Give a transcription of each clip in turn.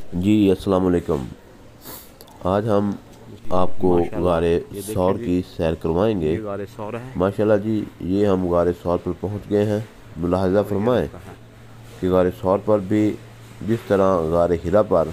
जी अस्सलाम वालेकुम। आज हम आपको गारे सौर की सैर करवाएंगे। ये गारे सौर है। माशाल्लाह जी, ये हम गारे सौर पर पहुंच गए हैं। मुलाहजा और ये फरमाएं रास्ता है। कि गारे सौर पर भी जिस तरह गारे हिरा पर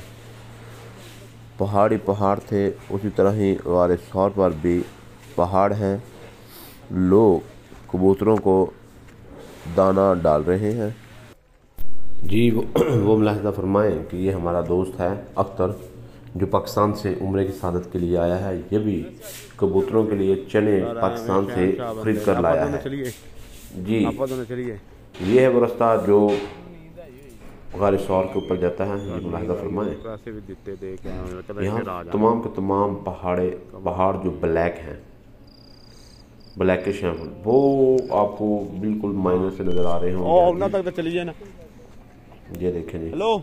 पहाड़ थे, उसी तरह ही गारे सौर पर भी पहाड़ हैं। लोग कबूतरों को दाना डाल रहे हैं। जी वो मुलाहजा फरमाएं कि ये हमारा दोस्त है अख्तर, जो पाकिस्तान से उम्रे की सादत के लिए आया है। ये भी कबूतरों के लिए चने पाकिस्तान से खरीद कर लाया है। जी ये है वो रास्ता जो गारे सौर के ऊपर जाता है। ये मुलाहजा फरमाएं। यहाँ तमाम के तमाम पहाड़ जो ब्लैक हैं, ब्लैकिश हैं, वो आपको बिल्कुल माइनर से नजर आ रहे होंगे। ये देखें जी, हेलो,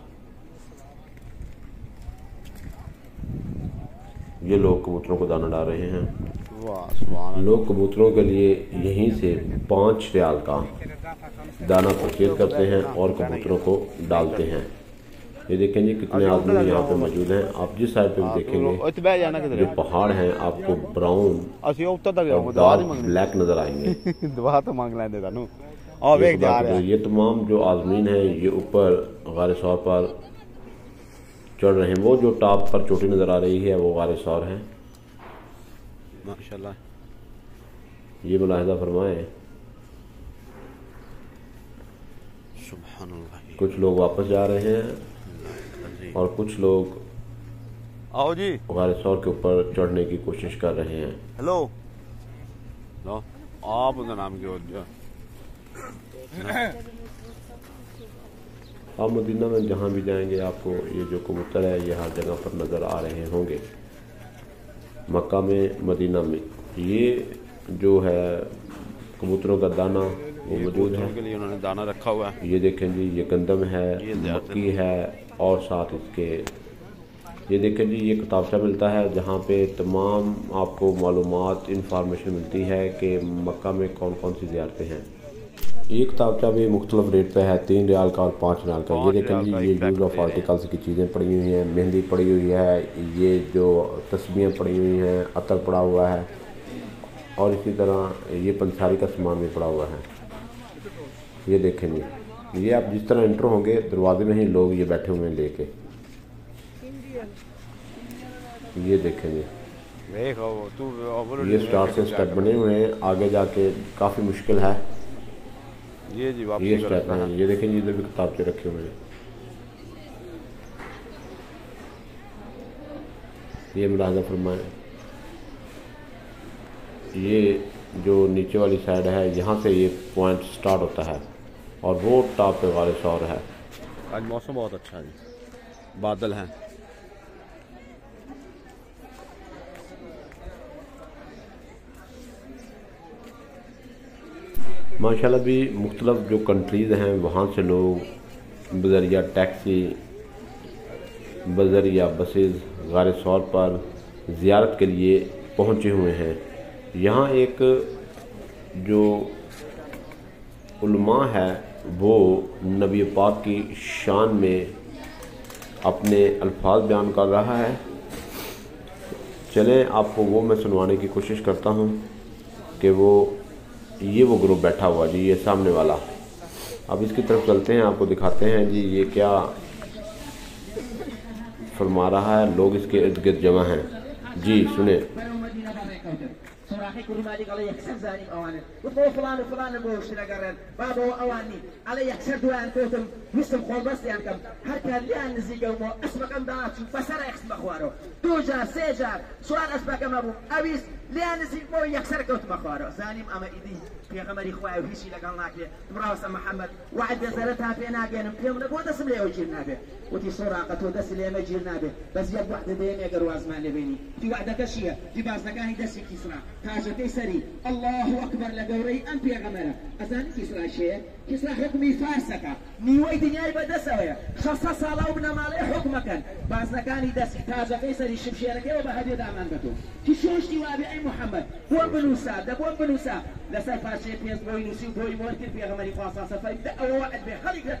ये लोग कबूतरों को दाना डाल रहे हैं। लोग कबूतरों के लिए यहीं से 5 रियाल का दाना परचेज करते हैं और कबूतरों को डालते हैं। ये देखें जी कितने आदमी यहाँ पे मौजूद हैं। आप जिस साइड पे भी देखेंगे जो पहाड़ हैं आपको ब्राउन और डार्क ब्लैक नजर आएंगे। दुआ तो मांग लेंदे तानू। ये तमाम जो आज़मीन हैं ये ऊपर गारे सौर पर चढ़ रहे हैं। वो जो टॉप पर चोटी नजर आ रही है वो गारे सौर है। माशाल्लाह, ये मुलाहिजा फरमाएं। सुभानअल्लाह। कुछ लोग वापस जा रहे हैं और कुछ लोग आओ जी गारे सौर के ऊपर चढ़ने की कोशिश कर रहे हैं। हेलो, लो आप उनका नाम क्यों? आप मदीना में जहाँ भी जाएंगे आपको ये जो कबूतर है ये हर जगह पर नज़र आ रहे होंगे। मक्का में, मदीना में ये जो है कबूतरों का दाना वो मौजूद है। के लिए उन्होंने दाना रखा हुआ है। ये देखें जी, ये गंदम है, मक्की है और साथ इसके ये देखें जी ये किताबचा मिलता है जहाँ पे तमाम आपको मालूमात इंफॉर्मेशन मिलती है कि मक्का में कौन कौन सी ज़ियारतें हैं। एक किताबचा भी मुख्तलिफ रेट पे है, 3 रियाल का और 5 रियाल का। ये देखें जी ये यूज़ ऑफ आर्टिकल्स की चीज़ें पड़ी हुई हैं, मेहंदी पड़ी हुई है, ये जो तस्बीहें पड़ी हुई हैं, अतर पड़ा हुआ है और इसी तरह ये पंसारी का सामान भी पड़ा हुआ है। ये देखें जी, ये आप जिस तरह एंटर होंगे दरवाजे में ही लोग ये बैठे हुए हैं लेके। ये देखें जी, ये स्टार से स्टेप बने हुए हैं, आगे जाके काफ़ी मुश्किल है। ये जी ये स्टेप हैं। ये देखें जी इधर भी किताब के रखे हुए हैं। ये मुलाहिजा फरमाएं। ये जो नीचे वाली साइड है यहाँ से ये पॉइंट स्टार्ट होता है और वो टॉप पे गारे सौर है। आज मौसम बहुत अच्छा है, बादल हैं। माशाल्लाह भी मुख्तलिफ जो कंट्रीज़ हैं वहाँ से लोग बज़रिया टैक्सी, बज़रिया बसेस गारे सौर पर ज़ियारत के लिए पहुँचे हुए हैं। यहाँ एक जो उलमा है वो नबी पाक की शान में अपने अल्फाज बयान कर रहा है। चलें आपको वो मैं सुनवाने की कोशिश करता हूँ कि ये वो ग्रुप बैठा हुआ जी, ये सामने वाला। अब इसकी तरफ चलते हैं, आपको दिखाते हैं जी ये क्या फरमा रहा है। लोग इसके इर्द गिर्द जमा हैं जी, सुने। صراحي كل ما لي على يكسر زاني أواني وتقول فلان وفلان الموشي لقرن بابا أواني على يكسر دوان توتم مسلم خول بس يعني كم هركا ليان نزيجة ومو اسمك أم دارت بسرع يكسر مخوارو 2 جار 3 جار سؤال اسمك أم أبو أبيس ليان نزيج مو يكسر كوت مخوارو زانيم أما إيدي في غمري خواه وهيشي لقال ناكلي تمراوس محمد وعد زرتها في ناقين بيوم نقول دسم ليه وجيرنا به وتي سراقة ودس ليه ما جيرنا به بس يد واحدة ديم يقروا أزمان لبيني في واحدة كشية في باز نقاهي دسي كيسرا تاجتي سري الله أكبر لقوري أم في غمرة أزاني كيسرا شيء كيسرا حكمي فارسك نيوي دنياي بدسوية خاصة صلاة وبنا مالي حكمك باز نقاني دسي تاجتي سري شبشيرك وبهدي دامان بتو كيشوش تيوابي أي محمد هو بنوسا دبون بنوسا لسر فاشي بيز بوي نسي بوي مورتر في غمري فاصا سفاي دقوا واحد بخلق لتا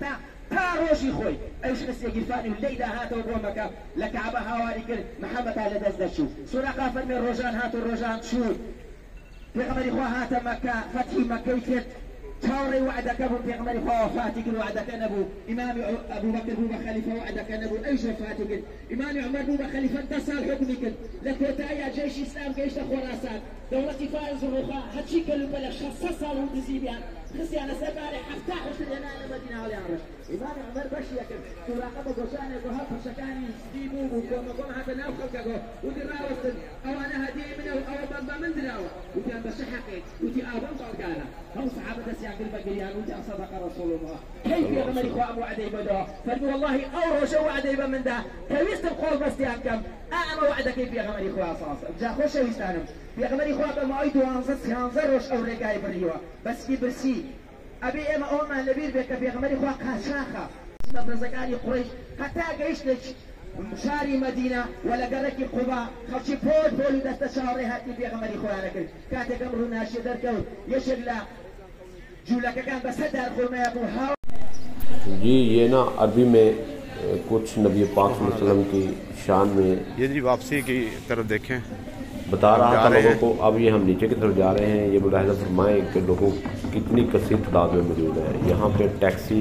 روشي خوي ايش نسي قفاني والليلة هاتوا بومك لكعبة هواري كل محمد على دزدشو سراقة فرمي الروجان هاتوا الروجان شو بيغمر إخوة هاتا مكة فتحي مكة ويتت تاوري وعدك أبو بيغمر إخوة وفاتك وعدك أبو إمام أبو بكر بوبا خليفة وعدك أبو أيش وفاتك إمام عمر بوبا خليفة انتصر حكمك لك وتأيى جيش إسلام جيش خراسان دولة فارس الرخاء هاتشي كلوا بلا خصصها ودزي بها خصي أنا سباري حفتح وشلنا أنا مدينة على عرش إمام عمر بشيك تراقب قصاني وهاب شكاني سديبو وكما هذا ناو خلقه ودي راوستن أو أنا هدي منه أو بابا من دراوة ودي أنا بشحقي ودي آبان طالقانا هم صحابة سياق البقريان ودي أصدق رسول الله كيف يا غمر إخوة أبو عديبة ده فالمو والله أوروش أبو عديبة من ده كويست القول بس كم أعمى وعدك كيف يا غمر إخوة أصاصا جا خوش ويستانم يا غمر إخوة بما أيدو هنزروش أو رقاي بريوة بس كي برسي أبي إما أوما لبير بك في غمر إخوة قاشاخة سيما برزقاني قريش حتى قيش لك مشاري مدينة ولا قرك قباء خلشي بول دست شاوري هاتي في غمر إخوانك كاتك أمر ناشي دركو يشغل جولك كان بس هدر خلما يكون هاو जी ये ना अरबी में कुछ नबी पाक सल्लल्लाहु अलैहि वसल्लम की शान में ये जी वापसी की तरफ देखें बता रहा था लोगों को। अब ये हम नीचे की तरफ जा रहे हैं। ये मुलाहिज़ा फरमाएं कि लोगों कितनी कसीर तादाद में मौजूद है। यहाँ पे टैक्सी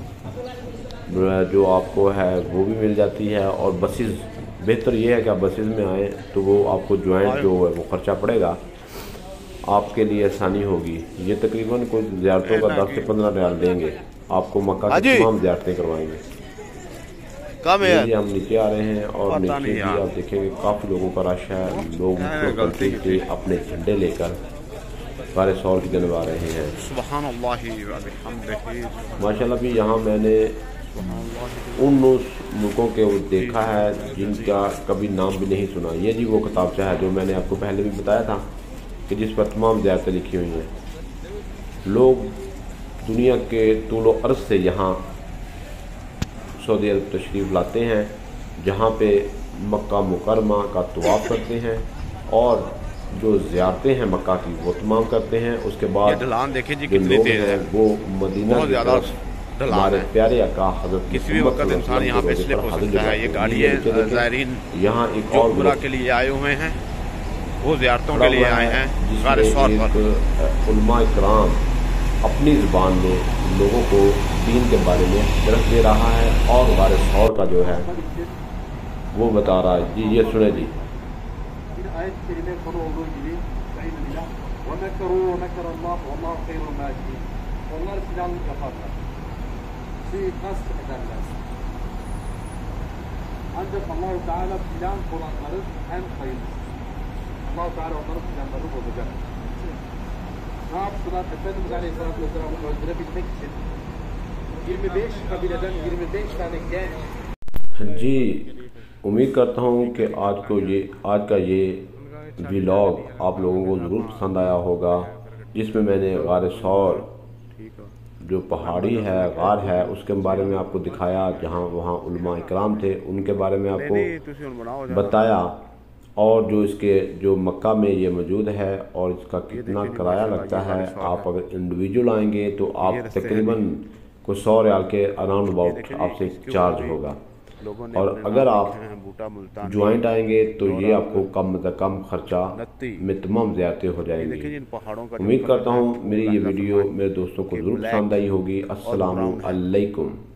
जो आपको है वो भी मिल जाती है और बसेस बेहतर ये है कि आप बसेस में आएँ तो वो आपको जॉइंट जो है वो ख़र्चा पड़ेगा, आपके लिए आसानी होगी। ये तकरीबन कुछ ज़ियारतों का 10 से 15 रियाल देंगे, आपको मक्का की तमाम ज़ियारतें करवाएंगे। कम है हम नीचे आ रहे हैं और नीचे भी आप देखेंगे काफ़ी लोगों का रश है। लोग से अपने झंडे लेकर गारे सौर की जानब आ रहे हैं। माशाल्लाह भी यहाँ मैंने उन मुल्कों के वो देखा है जिनका कभी नाम भी नहीं सुना। ये जी वो किताबचा है जो मैंने आपको पहले भी बताया था कि जिस पर तमाम ज़ियारतें लिखी हुई हैं। लोग दुनिया के तूलो अर्ज़ से यहाँ सऊदी अरब तशरीफ़ लाते हैं, जहाँ पे मक्का मुकरमा का तवाफ़ करते हैं और जो ज़ियारतें हैं मक्का की वो तमाम करते हैं। उसके बाद ढलान देखें जी जो कितनी लोग तेज है, हैं वो मदीना की तरफ हमारे प्यारे आका हज़रत किसी भी वक्त इंसान यहाँ पे स्लिप हो सकता है। ये गाड़ी है ज़ायरीन यहाँ एक जो और उम्रा के लिए आए हुए हैं, वो ज़ियारतों के लिए आए हैं। गारे सौर पर उलमा इकराम अपनी ज़ुबान में लोगों को दीन के बारे में दरस दे रहा है और गारे सौर का जो है वो बता रहा है। जी ये सुने जी। ancak Allah-u Teala plan kuranları en hayırlısı. Allah-u Teala onları planları bozacak. Ne yaptılar? Efendimiz Aleyhisselatü Vesselam'ı öldürebilmek için 25 kabileden 25 tane genç जी उम्मीद करता हूँ कि आज का ये व्लॉग आप लोगों को ज़रूर पसंद आया होगा, जिसमें मैंने गार सौर जो पहाड़ी है गार है उसके बारे में आपको दिखाया, जहाँ वहाँ उलमा इकराम थे उनके बारे में आपको बताया, और जो इसके जो मक्का में ये मौजूद है और इसका कितना किराया लगता है। आप अगर इंडिविजुअल आएंगे तो आप तकरीबन कुछ 100 रियाल के अराउंड अबाउट आपसे चार्ज होगा, और अगर आप ज्वाइंट आएंगे तो ये आपको कम से कम खर्चा में तमाम ज़ियारतें हो जाएंगी। उम्मीद करता हूँ मेरी ये वीडियो मेरे दोस्तों को ज़रूर पसंद आई होगी। अस्सलामु अलैकुम।